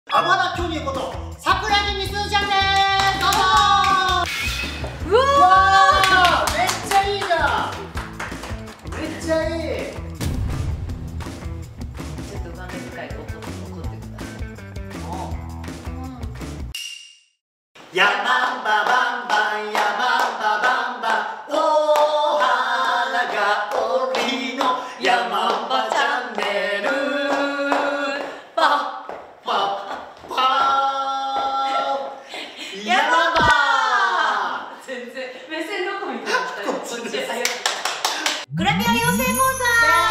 あばら巨乳こと桜木みすずちゃんです。どうぞ。 うわー、めっちゃいいじゃん。めっちゃいい。 ちょっと画面深いと怒ってください。 ヤマンババンバンヤマンババンバンお花がおりのヤマンバチャンネルパッパッパーヤマンバー。 全然目線どこ見てるの？こっちです。 グラビア養成講座。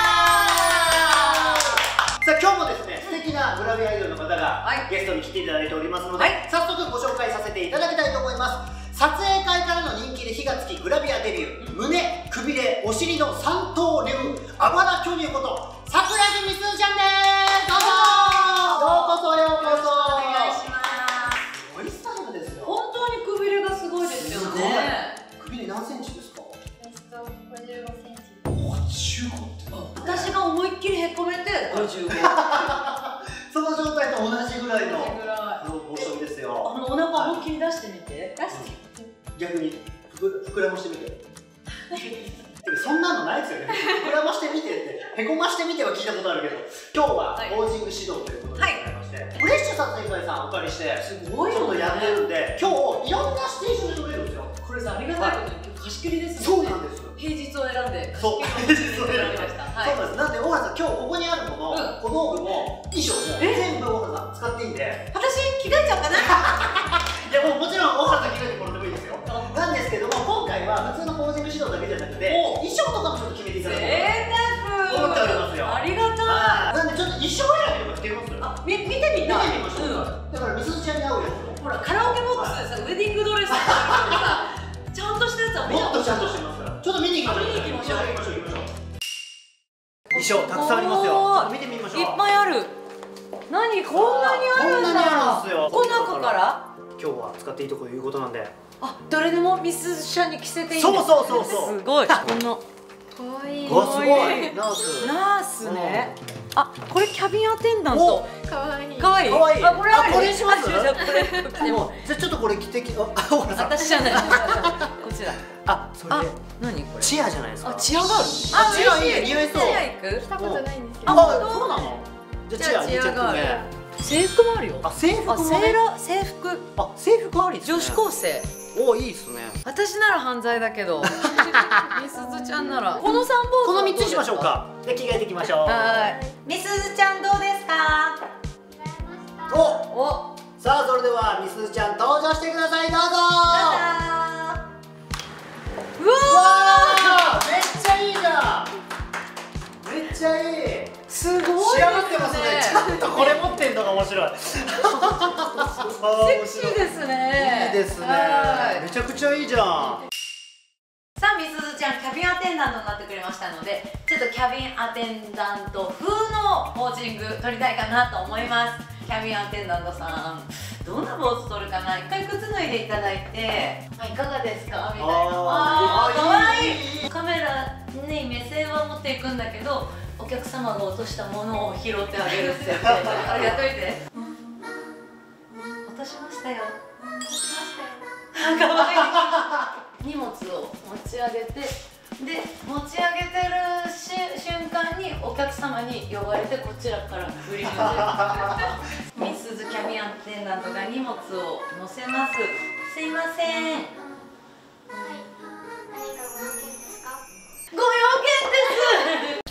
さあ今日もですね、素敵なグラビアアイドルの方がゲストに来ていただいておりますので、早速ご紹介させていただきたいと思います。撮影会からの人気で火がつきグラビアデビュー、胸、くびれ、お尻の三刀流、あばら巨乳こと桜木みすずちゃんです。どうぞ。ようこそようこそ。 お願いします。 すごいスタイルですよ。 本当にくびれがすごいですよね。 くびれ何センチですか 55センチ。 55って。 私が思いっきりへこめて55。 その状態と同じぐらいのお細身ですよ。 腹思いっきり出してみて。 逆に膨らましてみて。そんなのないですよね。膨らましてみてって、へこましてみては聞いたことあるけど、今日はポージング指導ということでございまして、フレッシュ撮影会さんお借りしてすごいちょっとやってるんで、今日いろんなシチュエーションで撮れるんですよ。 これさ、ありがたいことに今日貸し切りですそうもんね。 なんですよ。 平日を選んでそう、 貸し切りを選びました。 そうなんです。なんで大原さん、今日ここにあるもの、小道具も衣装も全部大原さん使っていいんで。 私着替えちゃおうかな。 いやもうもちろん大原さん着替えてもらってもいいですよ。なんですけども、今回は普通のポージング指導だけじゃなくて、衣装とかもちょっと決めていただきたいと思っておりますよ。 ありがたい。 なんでちょっと衣装選びとかしてみます？ 見てみたい。 見てみましょう。だからみすずちゃんに合うやつ。 ほらカラオケボックスでさ、ウェディングドレスとかさ、ちゃんとしたやつは見たもっとちゃんとしてますから。ちょっと見に行きましょう。 見に行きましょう。 衣装たくさんありますよ。ちょっと見てみましょう。 いっぱいある。何こんなにあるんだ。この中から今日は使っていいとこいうことなんで。 あ、誰でもみすずちゃんに着せていい。 そうそうそうそう。 すごい。この可愛い。 わ、すごい。ナース。 ナースね。あ、これキャビンアテンダント。 可愛い。 可愛い。 可愛い。 あ、これある。 これにします。 じゃあこれ。 でも、じゃあちょっとこれ着てき、 私じゃない。こっちだ。 あ、それ。 何これ。 チアじゃないですか。 あ、チアがある。 あ、チアいい。似合いそう。 チア行く。 着たことないんですけど。 あ、そうなの。じゃあチア2着目。 制服もあるよ。 あ、制服も。 制服。 あ、制服あり。 女子高生。 お、いいですね。 私なら犯罪だけど。みすずちゃんなら。この3本。 この3つにしましょうか。で、着替えていきましょう。 はい。みすずちゃんどうですか。 お、さあ、それではみすずちゃん登場してください。どうぞ。 うわー、めっちゃいいじゃん。めっちゃいい。 すごいですね。 仕上がってますね。ちゃんとこれ持ってんのが面白い。 セクシーですね。 いいですね。めちゃくちゃいいじゃん。 さあ、みすずちゃんキャビンアテンダントになってくれましたので、ちょっとキャビンアテンダント風のポージング撮りたいかなと思います。キャビンアテンダントさん、どんなポーズ撮るかな。一回靴脱いでいただいて、いかがですかみたいな。あー、かわいい。カメラに目線は持っていくんだけど、お客様が落としたものを拾ってあげるってあれやっといて。落としましたよ。 落としましたよ。 かわいい。荷物を持ち上げて、で持ち上げてる瞬間にお客様に呼ばれてこちらから振り向く。みすずキャビンアテンダントが荷物を乗せます。すいません。 はい。何かご用件ですか？ ご用件です。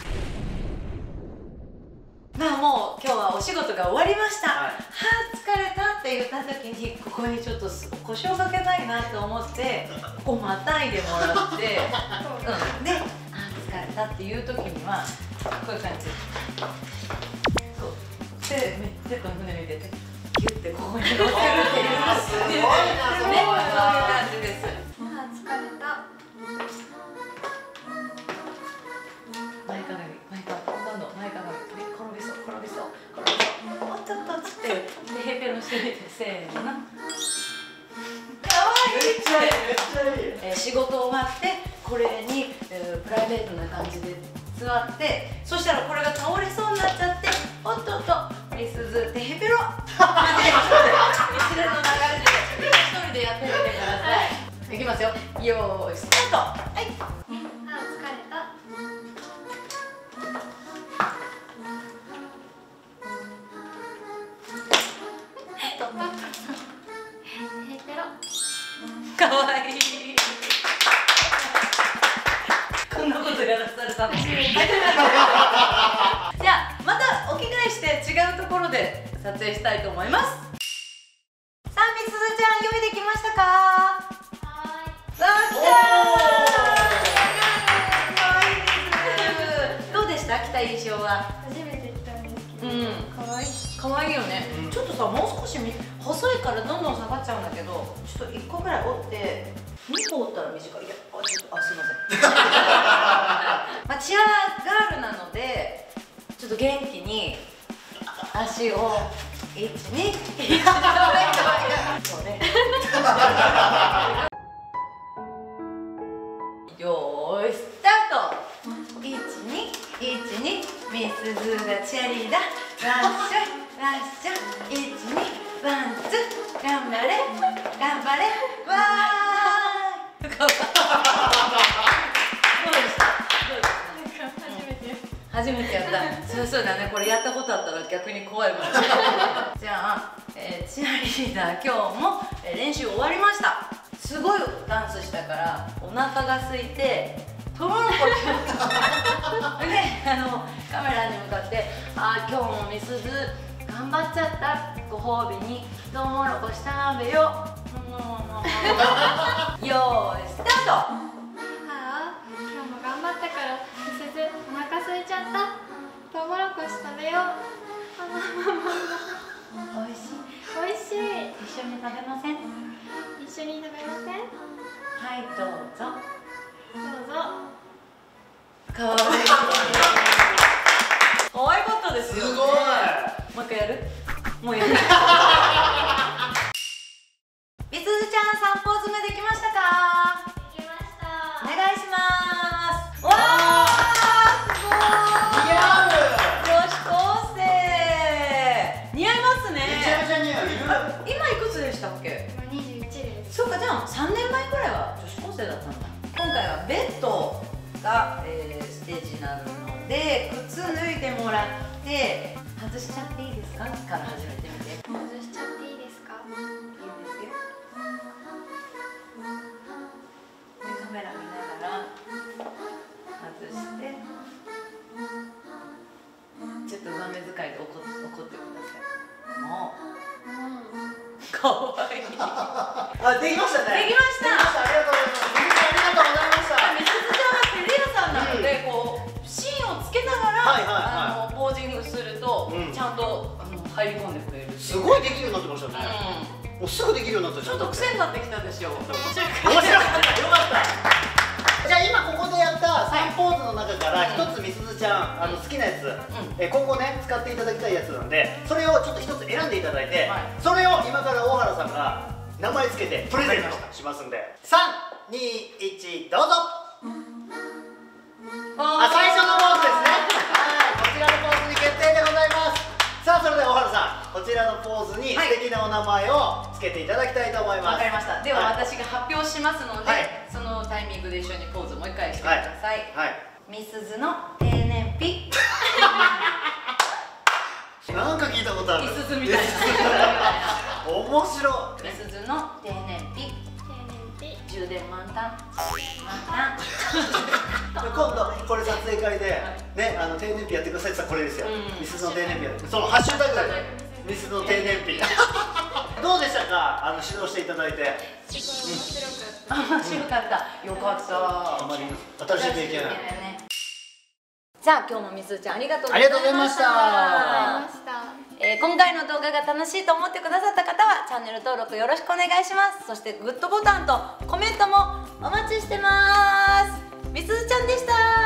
まあもう今日はお仕事が終わりました。はあ、疲れたって言った時にここにちょっと腰をかけたいなと思ってここまたいでもらって、で、あ、疲れたっていう時にはこういう感じ。そうで、手と胸見ててギュッてここに乗せるっていう。 すごいな、 ね、こういう感じです。 あ、疲れた。 前かがみ、今度前かがみ、転びそう、おっとっとっつってヘーペロしてみて、せーの。かわいい。 めっちゃいい、めっちゃいい。 仕事終わってこれに、プライベートな感じで座って、そしたらこれが倒れそうになっちゃって、おっとっとみすずテヘペロみすずの流れで一人でやってみてください。いきますよ、よーいスタート。はい、 疲れた。ヘペロ。 かわいい。こんなことやらされたの。じゃあまたお着替えして違うところで撮影したいと思います。さあみすずちゃん、用意できましたか？ はさあ来たー。かわいいです。どうでした？着た印象は。 ーい。初めて来たんですけど。 うん、 可愛い。 可愛いよね、ちょっとさ、もう少し細いからどんどん下がっちゃうんだけど、ちょっと1個ぐらい折って2個折ったら短い。いや、ちょっとすいませんまあ、チアガールなのでちょっと元気に足を1、2、1、そうねよーいスタート。1、2、1、2、みすずがチャリだ、ラッシャラッシャ、1、2、ワンツー、頑張れ頑張れ、わーい。どうでした？初めてやった。そうだね、これやったことあったら逆に怖いもんねじゃあ、チアリーダー今日も練習終わりました。すごいダンスしたからお腹が空いてトウモロコシでカメラに向かって「あー今日もみすず頑張っちゃった、ご褒美にトウモロコシ食べよう」よーいスタート。 ああ、今日も頑張ったからみすずお腹空いちゃった。トウモロコシ食べよう。 おいしい。 おいしい。 一緒に食べません？ 一緒に食べません？ はい、どうぞ。 どうぞ。 かわいい。可愛かったですよね。 すごい。 もう一回やる？もうやる。みすずちゃん、3ポーズ目できましたか？ できました。 お願いします。わー、すごい。 似合う。 女子高生。似合いますね。 めちゃめちゃ似合う。 今いくつでしたっけ？ 今21です。 そうか、じゃあ3年前ぐらいは女子高生だったんだ。今回はベッドが、ステージになるので、靴脱いでもらって外しちゃっていいですかから始めてみて。 外しちゃっていいですか？ いいですよ。で、カメラ見ながら外して、ちょっと上目遣いで怒ってください。もうかわいい。 あ、できましたね。 できました。 ありがとうございます。みずちゃん、ありがとうございました。 みすずちゃんはテレ屋さんなので、こう芯をつけながらポージングするとちゃんと入り込んでくれる。 すごいできるようになってましたね。もうすぐできるようになったじゃん。 ちょっと癖になってきたでしょ。面白面白かった。よかった。じゃあ今ここでやった3ポーズの中から一つみすずちゃん好きなやつ、今後ね使っていただきたいやつなんで、それをちょっと一つ選んでいただいて、それを今から大原さんが名前つけてプレゼントしますんで、3、2、1、どうぞ。あ、最初のポーズですね。はい、こちらのポーズに決定でございます。さあ、それでは大原さん、こちらのポーズに素敵なお名前をつけていただきたいと思います。 わかりました。では私が発表しますので、 はい、 そのタイミングで一緒にポーズもう一回してください。 はい。 みすずの定年日。 なんか聞いたことある。 みすずみたいな。 面白い。 みすずの定年日。充電満タン。 今度これ撮影会でね、定年日やってくださいって言ったらこれですよ。みすずの定年日やって、そのハッシュタグみすずの定年日。どうでしたか、指導していただいて。 すごい面白かった。 面白かった。よかった。 あまり新しい経験ない。 じゃあ今日もみすずちゃんありがとうございました。 ありがとうございました。 今回の動画が楽しいと思ってくださった方はチャンネル登録よろしくお願いします。そしてグッドボタンとコメントもお待ちしてます。みすずちゃんでした。